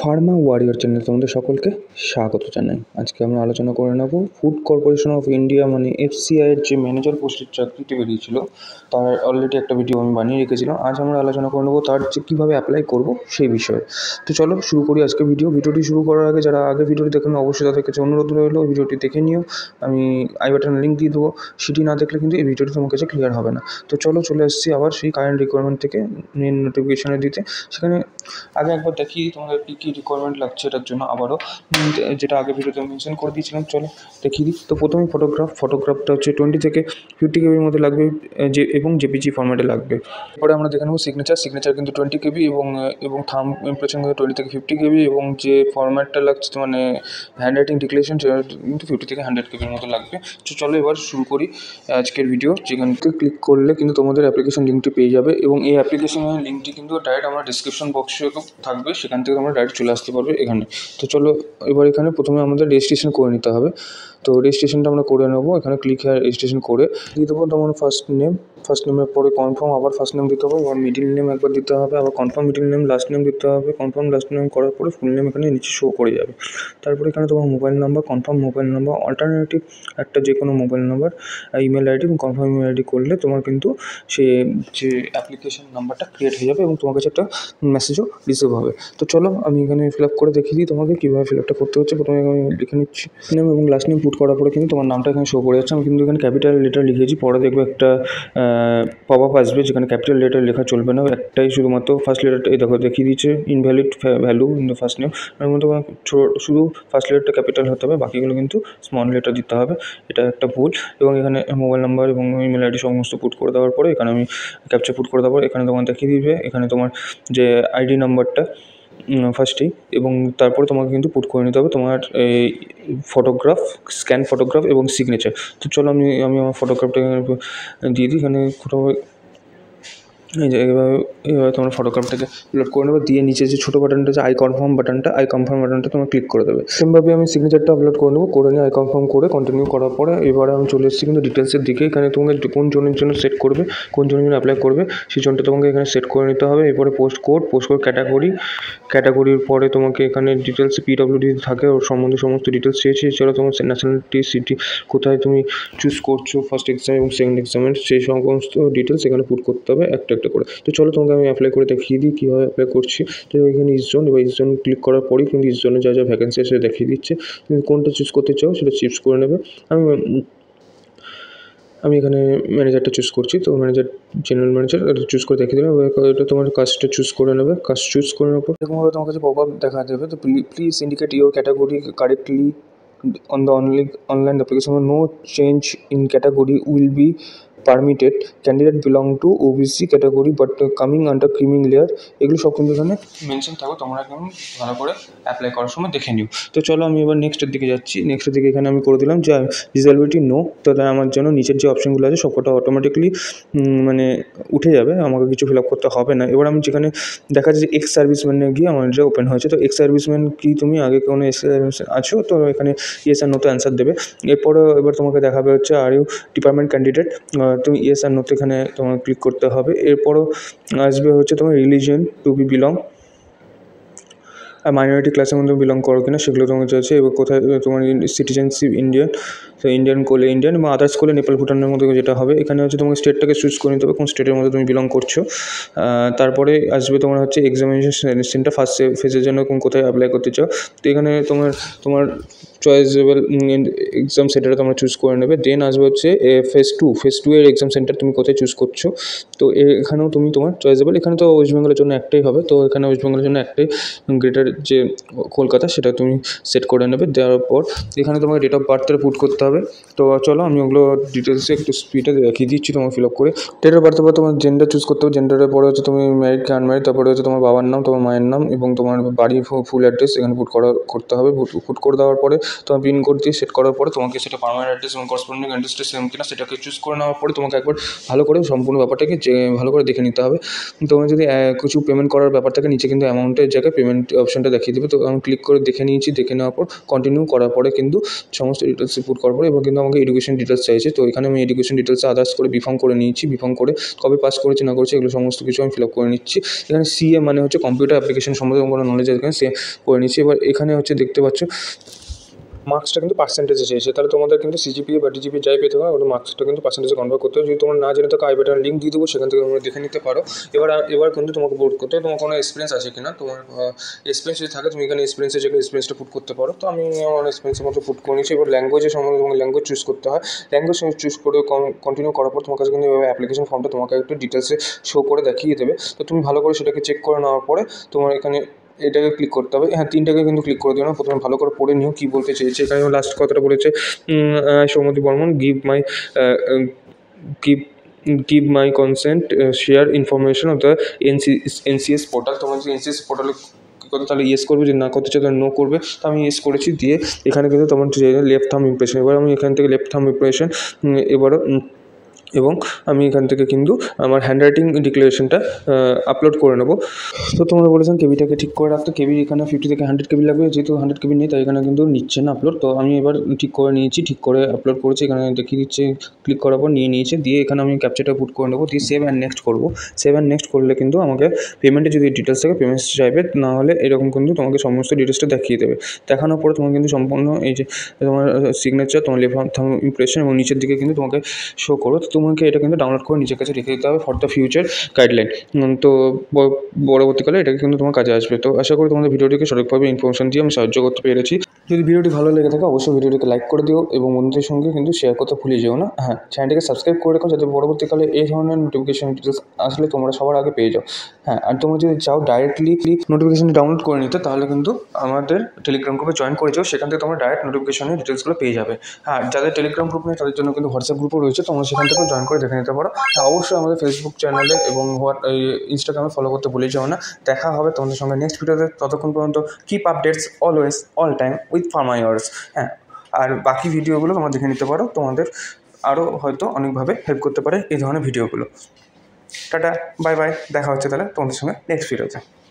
Pharma warrior চ্যানেলে তোমাদের সকলকে স্বাগত জানাই। আজকে আমরা আলোচনা করে নেব ফুড কর্পোরেশন অফ ইন্ডিয়া মানে FCI এর যে ম্যানেজার পোস্টের চাকরিটি বেরিয়েছিল তার অলরেডি একটা ভিডিও আমি বানিয়ে রেখেছিলাম। আজ আমরা আলোচনা করে নেব তার যে কীভাবে অ্যাপ্লাই করব সেই বিষয়ে। তো চলো শুরু করি আজকে ভিডিওটি শুরু করার আগে যারা আগে ভিডিওটি দেখেন অবশ্যই তাদের কাছে অনুরোধ রইল ভিডিওটি দেখে নিও। আমি আই বাটনে লিঙ্ক দিয়ে দেবো, সেটি না দেখলে কিন্তু এই ভিডিওটি তোমার কাছে ক্লিয়ার হবে না। তো চলো চলে আসছি আবার সেই কারেন্ট রিকোয়ারমেন্ট থেকে মেন নোটিফিকেশনে দিতে। সেখানে আগে একবার দেখি তোমাদের কী রিকোয়ারমেন্ট লাগছে এটার জন্য, আবারও যেটা আগে ভিডিওতে মেনশন করে দিয়েছিলাম। চলো দেখিয়ে দিই। তো প্রথমেই ফটোগ্রাফটা হচ্ছে 20 থেকে 50 কেবির মধ্যে লাগবে এবং জেপিজি ফরম্যাটে লাগবে। এরপরে আমরা দেখে নেবো সিগনেচার কিন্তু 20 কেবি এবং থাম্ব ইমপ্রেশন কিন্তু 20 থেকে 50 কেবি এবং যে ফরম্যাটটা লাগছে মানে হ্যান্ড রাইটিং ডিক্লারেশন সেটা কিন্তু 50 থেকে 100 কেবির মতো লাগবে। তো চলো এবার শুরু করি আজকের ভিডিও। যেখান থেকে ক্লিক করলে কিন্তু তোমাদের অ্যাপ্লিকেশন লিঙ্কটি পেয়ে যাবে এবং এই অ্যাপ্লিকেশনের লিঙ্কটি কিন্তু ডাইরেক্ট আমার ডিসক্রিপশন বক্সে থাকবে, সেখান থেকে তোমরা ডাইরেক্ট চলে আসতে পারবে এখানে। তো চলো এবার এখানে প্রথমে আমাদের রেজিস্ট্রেশন করে নিতে হবে। তো রেজিস্ট্রেশনটা আমরা করে নেবো। এখানে ক্লিক হেয়ার রেজিস্ট্রেশন করে দিয়ে দেবো তোমার ফার্স্ট নেমের পরে কনফার্ম, আবার ফার্স্ট নেম দিতে হবে, আবার মিডিল নেম একবার দিতে হবে, আবার confirm middle name, last name দিতে হবে। কনফার্ম লাস্ট নেম করার পরে ফুল নেম এখানে নিচে শো করে যাবে। তারপরে এখানে তোমার mobile number, confirm mobile number, alternative একটা যে কোনো মোবাইল নাম্বার, ইমেল আইডি এবং কনফার্ম ইমেল আইডি করলে তোমার কিন্তু সে যে অ্যাপ্লিকেশন নাম্বারটা ক্রিয়েট হয়ে যাবে এবং তোমার কাছে একটা মেসেজও রিসিভ হবে। তো চলো আমি এখানে ফিল আপ করে দেখিয়ে দিই তোমাকে কীভাবে ফিল আপটা করতে হচ্ছে। প্রথমে আমি লিখে নিচ্ছি নেম এবং লাস্ট নেম পুট করার পরে কিন্তু তোমার নামটা এখানে শো করে যাচ্ছে। আমি কিন্তু এখানে ক্যাপিটাল লেটার লিখেছি, পরে দেখবে একটা পপ আপ আসবে যেখানে ক্যাপিটাল লেটার লেখা চলবে না, একটাই শুধুমাত্র ফার্স্ট লেটারটা এই দেখো দেখিয়ে দিচ্ছে invalid value in the first name. এর মধ্যে শুধু ফার্স্ট লেটারটা ক্যাপিটাল হতে হবে, বাকিগুলো কিন্তু স্মল লেটার দিতে হবে, এটা একটা ভুল। এবং এখানে মোবাইল নাম্বার এবং ইমেল আইডি সমস্ত পুট করে দেওয়ার পরে এখানে আমি ক্যাপচা পুট করে দেওয়ার পরে এখানে তোমার দেখিয়ে দিবে এখানে তোমার যে আইডি নাম্বারটা ফার্স্টেই, এবং তারপরে তোমাকে কিন্তু পুট করে নিতে হবে তোমার এই ফটোগ্রাফ, স্ক্যান ফটোগ্রাফ এবং সিগনেচার। তো চলো আমি আমার ফটোগ্রাফটা দিয়ে দিই এখানে কোথাও এই যে এইভাবে তোমরা ফটোগ্রাফটাকে আপলোড করে নেবে, দিয়ে নিচে যে ছোটো বাটনটা আছে আই কনফার্ম বাটনটা তোমরা ক্লিক করে দেবে। সেমভাবে আমি সিগনেচারটা আপলোড করে নেবো, করে নিয়ে আই কনফার্ম করে কন্টিনিউ করার পরে এবারে আমি চলে এসেছি কিন্তু ডিটেলসের দিকে। এখানে তোমাকে কোন জনের জন্য সেট করবে, কোন জনের জন্য অ্যাপ্লাই করবে সেই জনটা তোমাকে এখানে সেট করে নিতে হবে। এরপরে পোস্ট কোড ক্যাটাগরির পরে তোমাকে এখানে ডিটেলস PWD থাকে ওর সম্বন্ধে সমস্ত ডিটেলস চেয়েছি। এছাড়া তোমার ন্যাশনালিটি, সিটি, কোথায় তুমি চুজ করছো ফার্স্ট এক্সাম এবং সেকেন্ড এক্সামের সেই সমস্ত ডিটেলস এখানে পুট করতে হবে একটা করে। তো চলো তোমাকে আমি অ্যাপ্লাই করে দেখিয়ে দিই কীভাবে অ্যাপ্লাই করছি। তো এখানে ইস্টজোন, এবার ইস্টজোন ক্লিক করার পরেই কিন্তু ইস্টজোনে যা ভ্যাকেন্সি আছে দেখিয়ে দিচ্ছে, তুমি কোনটা চুজ করতে চাও সেটা চুজ করে নেবে। আমি এখানে ম্যানেজারটা চুজ করছি, তো জেনারেল ম্যানেজার এটা চুজ করে দেখিয়ে দিলাম। এটা তোমার কাজটা চুজ করে নেবে। কাজ চুজ করে নেওয়ার পর এরকমভাবে তোমার কাছে পপ আপ দেখা দেবে। তো please indicate your category correctly on the online application. No change in category will be permitted. Candidate belong to OBC category but coming under creamy layer, এগুলো সব কিন্তু এখানে মেনশন থাকবে, তোমরা এখন ভালো করে অ্যাপ্লাই করার সময় দেখে নিও। তো চলো আমি এবার নেক্সটের দিকে যাচ্ছি। নেক্সটের দিকে এখানে আমি করে দিলাম যে ডিসেবিলিটি নো, তো তাই আমার জন্য নিচের যে অপশানগুলো আছে সবকটা অটোমেটিকলি মানে উঠে যাবে, আমাকে কিছু ফিল আপ করতে হবে না। এবার আমি যেখানে দেখা যাচ্ছে এক্স সার্ভিসম্যানে গিয়ে আমার এটা ওপেন হয়েছে। তো এক্স সার্ভিসম্যান কি তুমি আগে কোনো এক্স সার্ভিসম্যান আছো, তো এখানে ইয়েস আর নোতে অ্যান্সার দেবে। এবার তোমাকে দেখাবে হচ্ছে আর ইউ ডিপার্টমেন্ট ক্যান্ডিডেট, তুমি ইয়েস আর নোতে এখানে তোমার ক্লিক করতে হবে। এরপরও আসবে হচ্ছে তোমার রিলিজিয়ন টু বি বিলং, আর মাইনরিটি ক্লাসের মধ্যে বিলং করো কিনা সেগুলো তোমার চাইছে। এবার কোথায় তোমার সিটিজেনশিপ ইন্ডিয়ান, তো ইন্ডিয়ান করলে ইন্ডিয়ান এবং আদার্স করলে নেপাল ভুটানের মধ্যে যেটা হবে। এখানে হচ্ছে তোমাকে স্টেটটাকে চুজ করে নিতে হবে কোন স্টেটের মধ্যে তুমি বিলং করছো। তারপরে আসবে তোমার হচ্ছে এক্সামিনেশন সেন্টার ফার্স্ট ফেজের জন্য কোথায় অ্যাপ্লাই করতে চাও। তো এখানে তোমার চয়েসেবল এক্সাম সেন্টারটা তোমরা চুজ করে নেবে। দেন আসবে হচ্ছে ফেজ টু এর এক্সাম সেন্টার তুমি কোথায় চুজ করছো। তো এখানেও তুমি তোমার চয়েসেবল, এখানে তো ওয়েস্ট বেঙ্গলের জন্য একটাই হবে, তো এখানে ওয়েস্ট বেঙ্গলের জন্য একটাই গ্রেটার যে কলকাতা সেটা তুমি সেট করে নেবে। দেওয়ার পর এখানে তোমাকে ডেট অফ বার্থটা পুট করতে হবে। তো চলো আমি ওগুলো ডিটেলসে একটু স্পিডে দেখিয়ে দিচ্ছি তোমাকে ফিল আপ করে। ডেট অফ বার্থের পর তোমার জেন্ডার চুজ করতে হবে। জেন্ডারের পরে হচ্ছে তুমি ম্যারিড কি আনম্যারিড, তারপরে হচ্ছে তোমার বাবার নাম, তোমার মায়ের নাম এবং তোমার বাড়ির ফুল অ্যাড্রেস এখানে করতে হবে। পুট করে দেওয়ার পরে তোমার পিন কোড দিয়ে সেট করার পরে তোমাকে সেটা পার্মানেন্ট অ্যাড্রেস এবং করসপন্ডিং অ্যাড্রেসটা সেম কিনা সেটাকে চুজ করে নেওয়ার পরে তোমাকে একবার ভালো করে সম্পূর্ণ ব্যাপারটাকে ভালো করে দেখে নিতে হবে। তোমার যদি কিছু পেমেন্ট করার ব্যাপার থাকে নিচে কিন্তু অ্যামাউন্টের জায়গায় পেমেন্ট অপশনটা দেখিয়ে দেবে। তো আমি ক্লিক করে দেখে নিয়েছি, দেখে নেওয়ার পর কন্টিনিউ করার পরে কিন্তু সমস্ত ডিটেলস পুট করার পর পরে এবার কিন্তু আমাকে এডুকেশন ডিটেলস চাইছে। তো এখানে আমি এডুকেশন ডিটেলস আদার্স করে বিফর্ম করে নিয়েছি। বিফর্ম করে কবে পাস করেছি না করেছি এগুলো সমস্ত কিছু আমি ফিল আপ করে নিচ্ছি। এখানে সিএ মানে হচ্ছে কম্পিউটার অ্যাপ্লিকেশন সম্বন্ধে কোনো নলেজ আছে এখানে সে করে নিচ্ছি। এবার এখানে হচ্ছে দেখতে পাচ্ছ মার্কসটা কিন্তু পার্সেন্টেজে চেয়েছে, তাহলে তোমাদের কিন্তু সিজিপিএ বা ডিজিপি যাই পেতে হবে ওটা মার্কসটা কিন্তু পার্সেন্টেজে কনভার্ট করতে হবে। যদি তোমরা না জেনে থাকো আই বাটন লিঙ্ক দিয়ে দেবো, সেখান থেকে তোমরা দেখে নিতে পারো। এবার কিন্তু তোমাকে বোর্ড করতে হবে তোমার কোনো এক্সপিরিয়েন্স আছে কিনা। তোমার এক্সপিরিয়েন্স যদি থাকে তুমি এখানে এক্সপিরিয়েন্সের জায়গায় এক্সপিরিয়েন্সটা পুট করতে পারো। তো আমি আমার এক্সপিরিয়েন্সের মতো পুট করে নিচ্ছি। এবার ল্যাঙ্গুয়েজের সম্বন্ধে তোমাকে ল্যাঙ্গুয়েজ চুজ করতে হয়। ল্যাঙ্গুয়েজ চুজ করে কন্টিনিউ করার পর তোমার কাছে কিন্তু এভাবে অ্যাপ্লিকেশন ফর্মটা তোমাকে একটু ডিটেলসে শো করে দেখিয়ে দেবে। তো তুমি ভালো করে সেটাকে চেক করে নেওয়ার পরে তোমার এখানে এটাকে ক্লিক করতে হবে। হ্যাঁ, তিনটাকে কিন্তু ক্লিক করে দিও না, প্রথমে ভালো করে পড়ে নিও কী বলতে চেয়েছে। এখানে লাস্ট কথাটা বলেছে Soumati Barman give give my consent share information of the NCS portal. তোমরা যদি NCS পোর্টালে করতে তাহলে ইয়েস করবে, যদি না করতে চাও তাহলে নো করবে। তো আমি ইয়েস করেছি, দিয়ে এখানে কিন্তু তোমার লেফট থাম্ব ইমপ্রেশন। এবার আমি এখান থেকে লেফট থাম্ব ইমপ্রেশন এবারও এবং আমি এখান থেকে কিন্তু আমার হ্যান্ডরাইটিং ডিক্লারেশনটা আপলোড করে নেবো। তো তোমরা বলেছেন কেবিটাকে ঠিক করে রাখতে। কেবি এখানে 50 থেকে 100 কেবি লাগবে, যেহেতু 100 কেবি নেই তাই এখানে কিন্তু নিচ্ছে না আপলোড। তো আমি এবার ঠিক করে নিয়েছি, ঠিক করে আপলোড করেছি। এখানে দেখিয়ে দিচ্ছে, ক্লিক করার পর নিয়ে নিয়েছে, দিয়ে এখানে আমি ক্যাপচারটা পুট করে নেবো, দিয়ে সেভ অ্যান্ড নেক্সট করবো। সেভ অ্যান্ড নেক্সট করলে কিন্তু আমাকে পেমেন্টের যদি ডিটেলস থাকে পেমেন্টস চাইবে, না হলে এরকম কিন্তু তোমাকে সমস্ত ডিটেলসটা দেখিয়ে দেবে। দেখানোর পরে তোমার কিন্তু সম্পূর্ণ এই যে তোমার সিগনেচার, তোমার লেফট থাম্ব ইমপ্রেশন এবং নিচের দিকে কিন্তু তোমাকে শো করবে। তো তোমাকে এটা কিন্তু ডাউনলোড করে নিজের কাছে রেখে দিতে হবে ফর দ্য ফিউচার গাইডলাইন। তো পরবর্তীকালে এটা কিন্তু তোমার কাজে আসবে। তো আশা করি তোমাদের ভিডিওটিকে সঠিকভাবে ইনফরমেশন দিয়ে আমি সাহায্য করতে পেরেছি। যদি ভিডিওটি ভালো লেগে থাকে অবশ্যই ভিডিওটিকে লাইক করে দিও এবং বন্ধুদের সঙ্গে কিন্তু শেয়ার করতে ভুলে যেও না। হ্যাঁ, চ্যানেলটিকে সাবস্ক্রাইব করে রাখো যাতে পরবর্তীকালে এই ধরনের নোটিফিকেশন ডিটেলস আসলে তোমরা সবার আগে পেয়ে যাও। হ্যাঁ, আর তোমরা যদি চাও ডাইরেক্টলি নোটিফিকেশনটি ডাউনলোড করে নিতে তাহলে কিন্তু আমাদের টেলিগ্রাম গ্রুপে জয়েন করে যাও, সেখান থেকে তোমরা ডাইরেক্ট নোটিফিকেশনের ডিটেলসগুলো পেয়ে যাবে। হ্যাঁ, যাদের টেলিগ্রাম গ্রুপ নেই তাদের জন্য কিন্তু হোয়াটসঅ্যাপ গ্রুপও রয়েছে, তোমরা সেখান থেকেও জয়েন করে দেখে নিতে পারো। হ্যাঁ, অবশ্যই আমাদের ফেসবুক চ্যানেলে এবং ইনস্টাগ্রামে ফলো করতে ভুলে যাও না। দেখা হবে তোমাদের সঙ্গে নেক্সট ভিডিওতে। ততক্ষণ পর্যন্ত keep updates always all time with pharma years. হ্যাঁ, আর বাকি ভিডিওগুলো তোমরা দেখে নিতে পারো, তোমাদের আরও হয়তো অনেকভাবে হেল্প করতে পারে এই ধরনের ভিডিওগুলো। টাটা, বাই বাই, দেখা হচ্ছে তাহলে তোমাদের সঙ্গে নেক্সট ভিডিওতে।